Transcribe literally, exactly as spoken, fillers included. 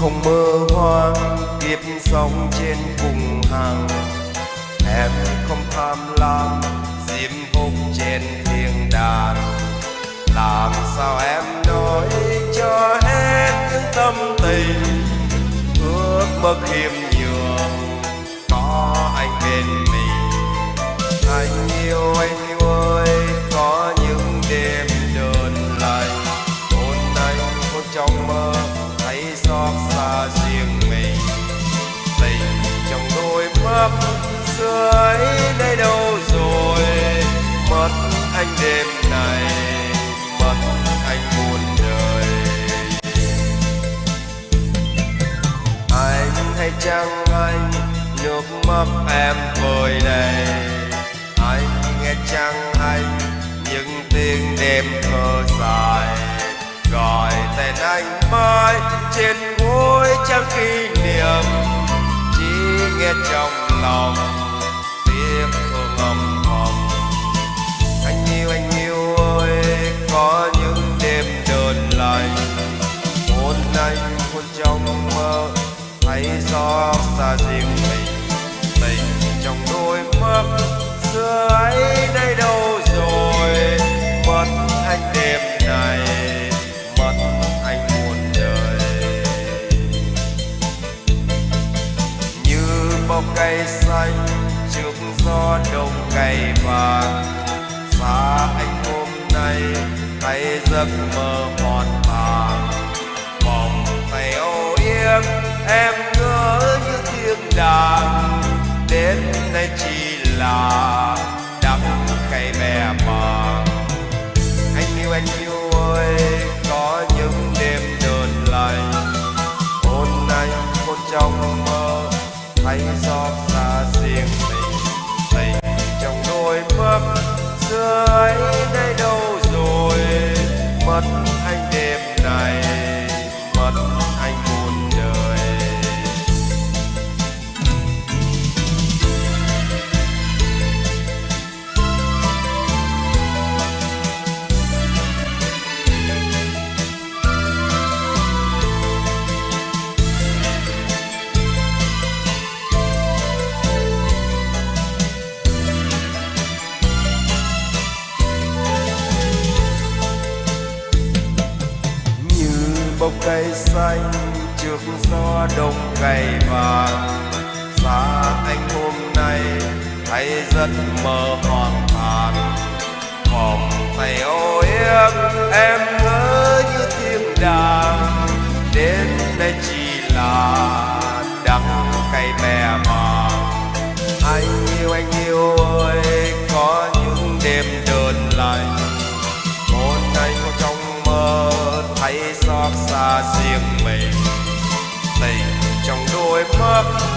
không mơ hoang kiếp sống trên cùng hàng. Em không tham lam diễm phúc trên thiên đàng. Làm sao em nói cho hết những tâm tình, ước mơ khiêm nhường có anh bên mình. Anh yêu anh yêu ơi, có những đêm đơn lạnh hôn anh hôn trong mơ thấy xót xa riêng mình. Tình trong đôi mắt xưa ấy đây đâu rồi, mất anh đêm này, mất anh muôn đời. Anh hay chăng anh nước mắt em vơi đầy, anh nghe chăng anh những tiếng đêm thơ dài, gọi tên anh mãi trên gối trang kỷ niệm. Chỉ nghe trong lòng tiếng thương âm thầm. Anh yêu anh yêu ơi, có những đêm đơn lạnh hôn anh hôn trong mơ thấy xót xa riêng mình. Tình trong đôi mắt xưa ấy đây đâu rồi, mất anh đêm này, mất anh muôn đời. Như bông cây xanh trước gió đông cay vàng, xa anh hôm nay thấy giấc mơ hoàn tàn. Vòng tay âu yếm em ngỡ như thiên đàng, đến đây chỉ là đắng cay bè bàng. Anh yêu anh yêu ơi, có những đêm đơn lạnh hôn anh hôn trong mơ thấy xót xa riêng mình. Tình trong đôi mắt xưa ấy đây đâu rồi, mất anh đêm này, mất anh muôn đời. Bông cây xanh trước gió đông cay vàng, xa anh hôm nay thấy giấc mơ hoàn tàn. Vòng tay ô yếm em ngỡ như thiên đàng, đến đây chỉ là đắng cay bè bàng. Anh yêu anh yêu ơi, có những đêm đơn lạnh hôn anh trong mơ thấy xót xa riêng mình. Tình trong đôi mắt